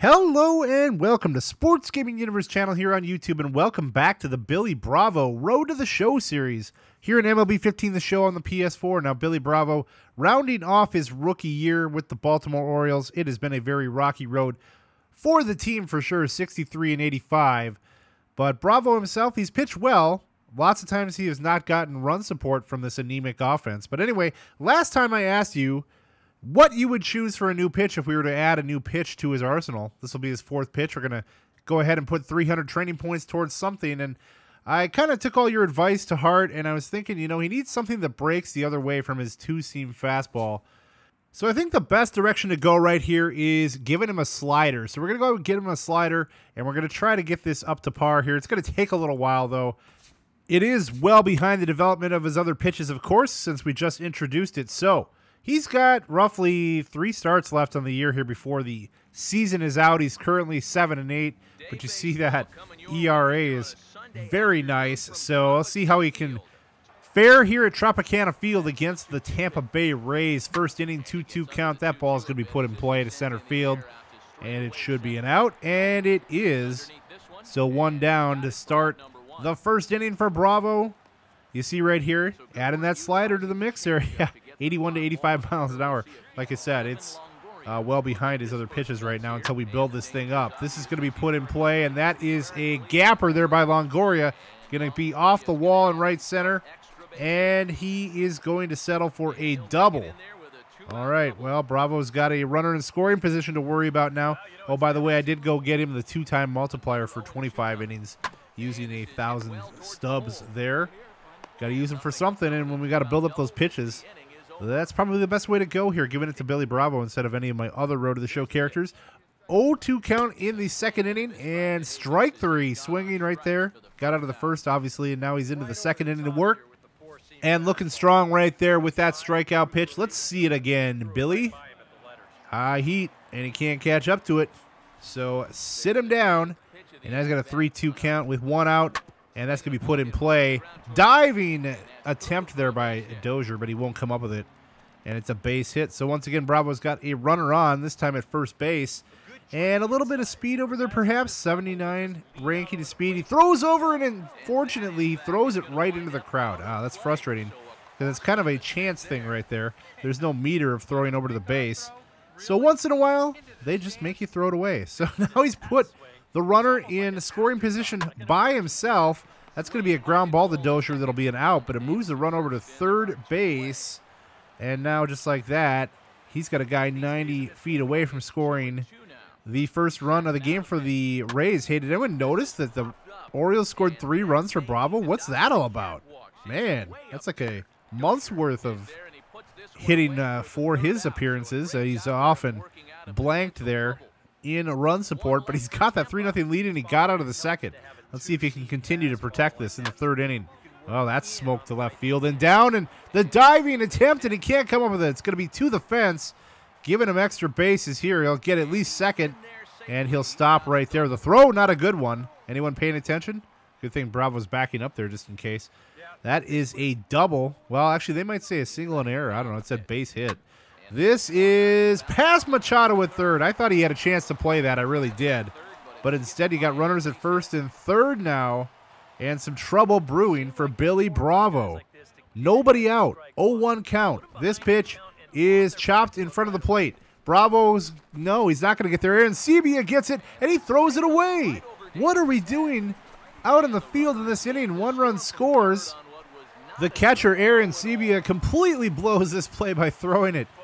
Hello and welcome to Sports Gaming Universe channel here on YouTube, and welcome back to the Billy Bravo Road to the Show series here in MLB 15 The Show on the PS4. Now, Billy Bravo rounding off his rookie year with the Baltimore Orioles. It has been a very rocky road for the team for sure, 63 and 85. But Bravo himself, he's pitched well. Lots of times he has not gotten run support from this anemic offense. But anyway, last time I asked you what you would choose for a new pitch if we were to add a new pitch to his arsenal. This will be his fourth pitch. We're going to go ahead and put 300 training points towards something. And I kind of took all your advice to heart, and I was thinking, you know, he needs something that breaks the other way from his two-seam fastball. So I think the best direction to go right here is giving him a slider. So we're going to go and get him a slider, and we're going to try to get this up to par here. It's going to take a little while, though. It is well behind the development of his other pitches, of course, since we just introduced it. So he's got roughly 3 starts left on the year here before the season is out. He's currently 7 and 8, but you see that ERA is very nice. So I'll see how he can fare here at Tropicana Field against the Tampa Bay Rays. First inning, 2-2 count. That ball is going to be put in play to center field, and it should be an out, and it is. So 1 down to start the first inning for Bravo. You see right here, adding that slider to the mix there. Yeah, 81 to 85 miles an hour. Like I said, it's well behind his other pitches right now until we build this thing up. This is going to be put in play, and that is a gapper there by Longoria. Going to be off the wall in right center, and he is going to settle for a double. All right, well, Bravo's got a runner in scoring position to worry about now. Oh, by the way, I did go get him the 2-time multiplier for 25 innings using 1,000 stubs there. Got to use them for something, and when we got to build up those pitches, that's probably the best way to go here, giving it to Billy Bravo instead of any of my other Road to the Show characters. 0-2 count in the second inning, and strike 3 swinging right there. Got out of the first, obviously, and now he's into the second inning to work. And looking strong right there with that strikeout pitch. Let's see it again, Billy. High heat, and he can't catch up to it. So sit him down, and now he's got a 3-2 count with 1 out. And that's going to be put in play. Diving attempt there by Dozier, but he won't come up with it. And it's a base hit. So once again, Bravo's got a runner on, this time at first base. And a little bit of speed over there, perhaps. 79 ranking of speed. He throws over, and unfortunately, he throws it right into the crowd. Ah, that's frustrating, because it's kind of a chance thing right there. There's no meter of throwing over to the base. So once in a while, they just make you throw it away. So now he's put the runner in scoring position by himself. That's going to be a ground ball to Dozier. That'll be an out, but it moves the run over to third base. And now, just like that, he's got a guy 90 feet away from scoring the first run of the game for the Rays. Hey, did anyone notice that the Orioles scored 3 runs for Bravo? What's that all about? Man, that's like a month's worth of hitting for his appearances. He's often blanked there in a run support, but he's got that 3-0 lead, and he got out of the second. Let's see if he can continue to protect this in the third inning. Oh, that's smoke to left field and down, and the diving attempt, and he can't come up with it. It's going to be to the fence, giving him extra bases here. He'll get at least second, and he'll stop right there. The throw, not a good one. Anyone paying attention? Good thing Bravo's backing up there just in case. That is a double. Well, actually, they might say a single and error. I don't know. It said base hit. This is past Machado at third. I thought he had a chance to play that. I really did. But instead, you got runners at first and third now. And some trouble brewing for Billy Bravo. Nobody out. 0-1 count. This pitch is chopped in front of the plate. Bravo's, no, he's not going to get there. And Sebia gets it, and he throws it away. What are we doing out in the field in this inning? 1 run scores. The catcher, Aaron Sebia, completely blows this play by throwing it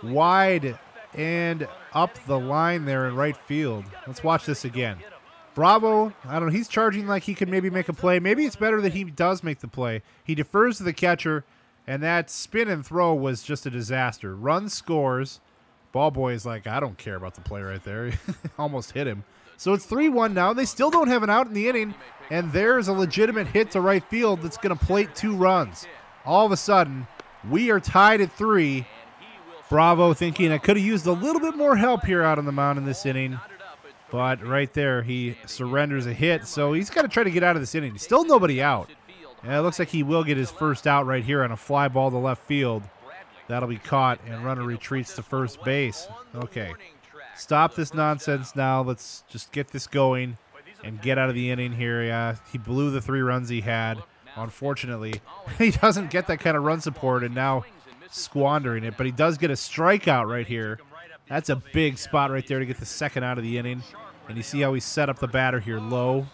wide and up the line there in right field. Let's watch this again. Bravo, I don't know, he's charging like he could maybe make a play. Maybe it's better that he does make the play. He defers to the catcher, and that spin and throw was just a disaster. Run scores. Ball boy is like, I don't care about the play right there. Almost hit him. So it's 3-1 now. They still don't have an out in the inning, and there's a legitimate hit to right field that's going to plate 2 runs. All of a sudden, we are tied at 3. Bravo thinking I could have used a little bit more help here out on the mound in this inning. But right there, he surrenders a hit. So he's got to try to get out of this inning. Still nobody out. And it looks like he will get his first out right here on a fly ball to left field. That'll be caught, and runner retreats to first base. Okay. Stop this nonsense now. Let's just get this going and get out of the inning here. Yeah, he blew the 3 runs he had. Unfortunately, he doesn't get that kind of run support and now squandering it. But he does get a strikeout right here. That's a big spot right there to get the second out of the inning. And you see how he set up the batter here. Low,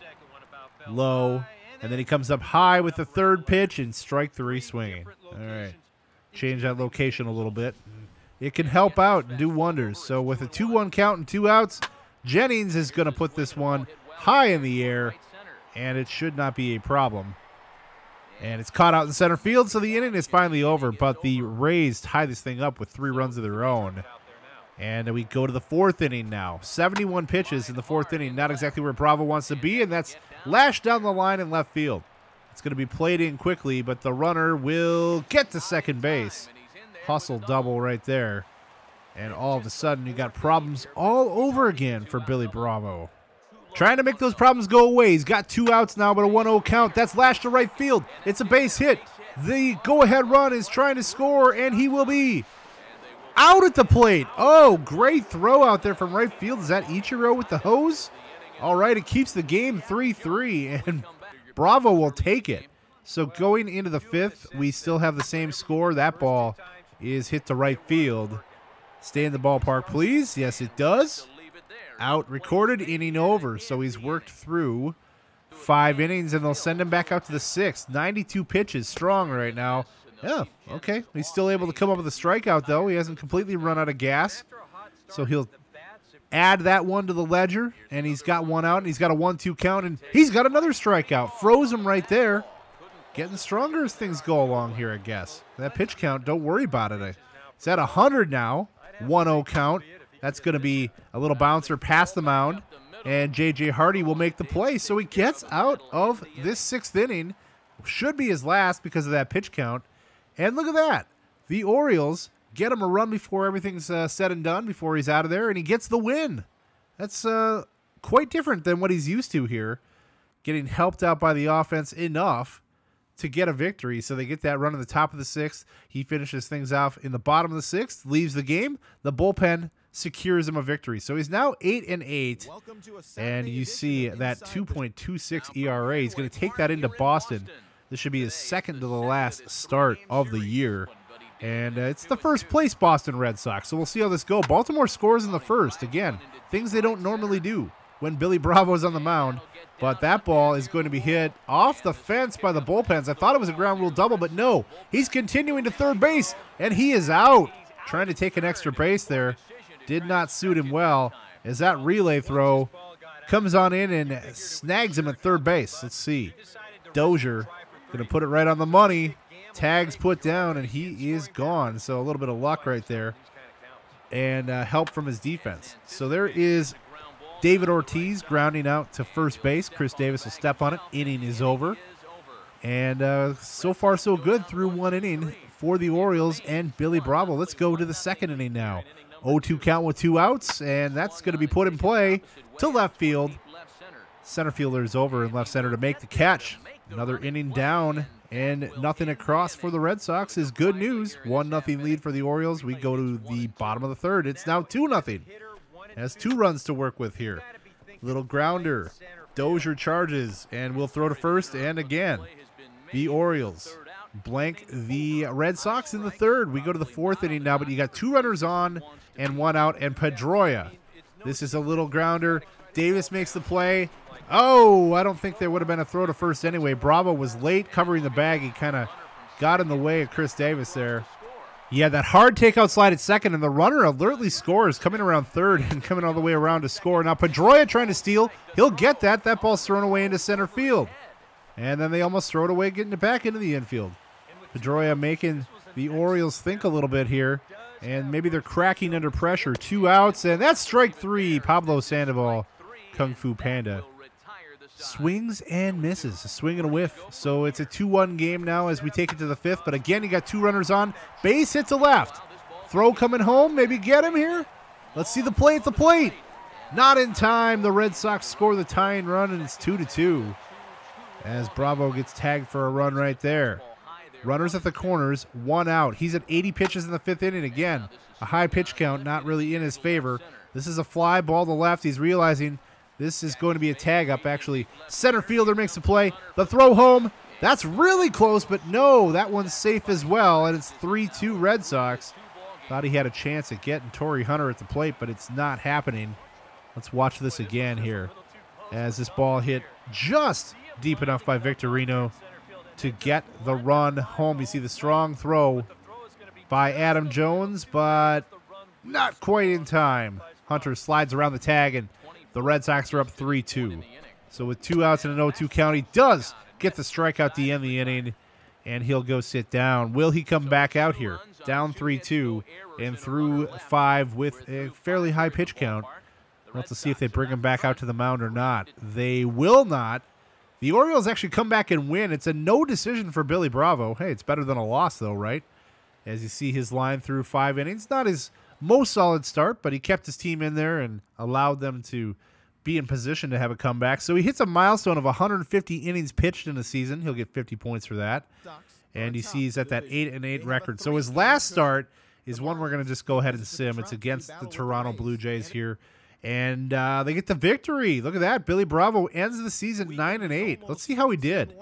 low. And then he comes up high with the 3rd pitch and strike 3 swinging. All right. Change that location a little bit. It can help out and do wonders. So with a 2-1 count and 2 outs, Jennings is going to put this one high in the air, and it should not be a problem. And it's caught out in center field, so the inning is finally over. But the Rays tie this thing up with 3 runs of their own. And we go to the 4th inning now. 71 pitches in the 4th inning. Not exactly where Bravo wants to be, and that's lashed down the line in left field. It's going to be played in quickly, but the runner will get to second base. Hustle double right there. And all of a sudden, you got problems all over again for Billy Bravo. Trying to make those problems go away. He's got 2 outs now, but a 1-0 count. That's lashed to right field. It's a base hit. The go-ahead run is trying to score, and he will be out at the plate. Oh, great throw out there from right field. Is that Ichiro with the hose? All right, it keeps the game 3-3, and Bravo will take it. So going into the 5th, we still have the same score. That ball is hit to right field. Stay in the ballpark, please. Yes, it does. Out, recorded, inning over. So he's worked through 5 innings, and they'll send him back out to the 6th. 92 pitches, strong right now. Yeah, okay. He's still able to come up with a strikeout, though. He hasn't completely run out of gas. So he'll add that one to the ledger, and he's got 1 out, and he's got a 1-2 count, and he's got another strikeout. Froze him right there. Getting stronger as things go along here, I guess. That pitch count, don't worry about it. It's at 100 now. 1-0 count. That's going to be a little bouncer past the mound, and J.J. Hardy will make the play. So he gets out of this 6th inning. Should be his last because of that pitch count. And look at that. The Orioles get him a run before everything's said and done, before he's out of there, and he gets the win. That's quite different than what he's used to here. Getting helped out by the offense enough to get a victory. So they get that run in the top of the 6th. He finishes things off in the bottom of the 6th, leaves the game. The bullpen secures him a victory. So he's now 8-8, and you see that 2.26 ERA. He's going to take that into Boston. This should be his 2nd to the last start of the year. And it's the first place Boston Red Sox. So we'll see how this goes. Baltimore scores in the 1st. Again, things they don't normally do when Billy Bravo's on the mound. But that ball is going to be hit off the fence by the bullpens. I thought it was a ground rule double, but no. He's continuing to third base, and he is out. Trying to take an extra base there. Did not suit him well as that relay throw comes on in and snags him at third base. Let's see. Dozier going to put it right on the money. Tags put down, and he is gone. So a little bit of luck right there and help from his defense. So there is David Ortiz grounding out to first base. Chris Davis will step on it. Inning is over. And so far so good through 1 inning for the Orioles and Billy Bravo. Let's go to the 2nd inning now. 0-2 count with 2 outs, and that's going to be put in play to left field. Center fielder is over in left center to make the catch. Another inning down, and nothing across for the Red Sox is good news. 1-0 lead for the Orioles. We go to the bottom of the 3rd. It's now 2-0. Has 2 runs to work with here. Little grounder. Dozier charges, and will throw to first, and again, the Orioles blank the Red Sox in the 3rd. We go to the 4th inning now, but you got 2 runners on and 1 out, and Pedroia. This is a little grounder. Davis makes the play. Oh, I don't think there would have been a throw to first anyway. Bravo was late covering the bag. He kind of got in the way of Chris Davis there. Yeah, that hard takeout slide at 2nd, and the runner alertly scores, coming around 3rd and coming all the way around to score. Now Pedroia trying to steal. He'll get that. That ball's thrown away into center field. And then they almost throw it away, getting it back into the infield. Pedroia making the Orioles think a little bit here. And maybe they're cracking under pressure. 2 outs, and that's strike 3. Pablo Sandoval, Kung Fu Panda. Swings and misses. A swing and a whiff. So it's a 2-1 game now as we take it to the 5th. But again, you got 2 runners on. Base hit to left. Throw coming home. Maybe get him here. Let's see the play at the plate. Not in time. The Red Sox score the tying run, and it's 2-2. As Bravo gets tagged for a run right there. Runners at the corners, 1 out. He's at 80 pitches in the 5th inning again. A high pitch count, not really in his favor. This is a fly ball to left. He's realizing this is going to be a tag up, actually. Center fielder makes the play. The throw home. That's really close, but no, that one's safe as well, and it's 3-2 Red Sox. Thought he had a chance at getting Torrey Hunter at the plate, but it's not happening. Let's watch this again here as this ball hit just deep enough by Victorino to get the run home. You see the strong throw by Adam Jones, but not quite in time. Hunter slides around the tag, and the Red Sox are up 3-2. So with 2 outs and an 0-2 count, he does get the strikeout to end the inning, and he'll go sit down. Will he come back out here? Down 3-2 and through 5 with a fairly high pitch count. We'll have to see if they bring him back out to the mound or not. They will not. The Orioles actually come back and win. It's a no decision for Billy Bravo. Hey, it's better than a loss, though, right? As you see his line through 5 innings. Not his most solid start, but he kept his team in there and allowed them to be in position to have a comeback. So he hits a milestone of 150 innings pitched in a season. He'll get 50 points for that. And you see he's at that 8-8 record. So his last start is one we're going to just go ahead and sim. It's against the Toronto Blue Jays here. And they get the victory. Look at that. Billy Bravo ends the season 9-8. Let's see how he did.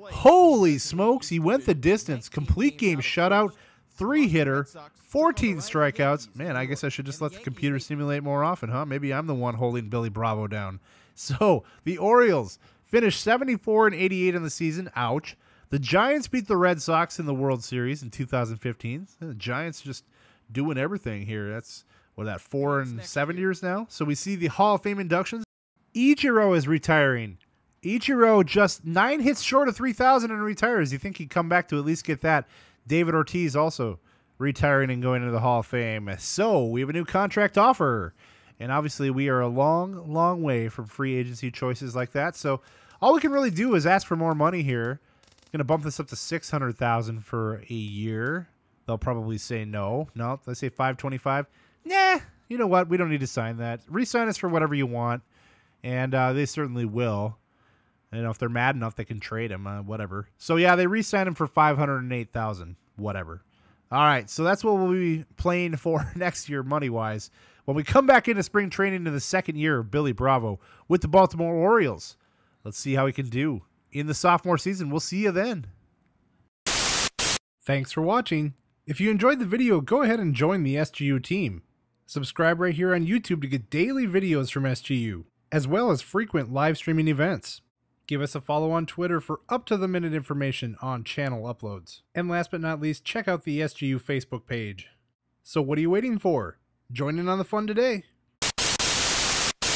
Holy smokes. He went the distance. Complete game shutout. 3-hitter. 14 strikeouts. Man, I guess I should just let the computer simulate more often, huh? Maybe I'm the one holding Billy Bravo down. So the Orioles finished 74-88 in the season. Ouch. The Giants beat the Red Sox in the World Series in 2015. The Giants just doing everything here. That's, what, that 4 and 7 years now? So we see the Hall of Fame inductions. Ichiro is retiring. Ichiro just 9 hits short of 3,000 and retires. You think he'd come back to at least get that? David Ortiz also retiring and going into the Hall of Fame. So we have a new contract offer. And obviously we are a long, long way from free agency choices like that. So all we can really do is ask for more money here. Going to bump this up to $600,000 for a year. They'll probably say no. No, let's say $525. Nah, you know what? We don't need to sign that. Re-sign us for whatever you want. And they certainly will. You know, if they're mad enough, they can trade him, whatever. So, yeah, they re-signed him for $508,000, whatever. All right, so that's what we'll be playing for next year money-wise when we come back into spring training in the second year of Billy Bravo with the Baltimore Orioles. Let's see how he can do in the sophomore season. We'll see you then. Thanks for watching. If you enjoyed the video, go ahead and join the SGU team. Subscribe right here on YouTube to get daily videos from SGU, as well as frequent live streaming events. Give us a follow on Twitter for up-to-the-minute information on channel uploads. And last but not least, check out the SGU Facebook page. So what are you waiting for? Join in on the fun today.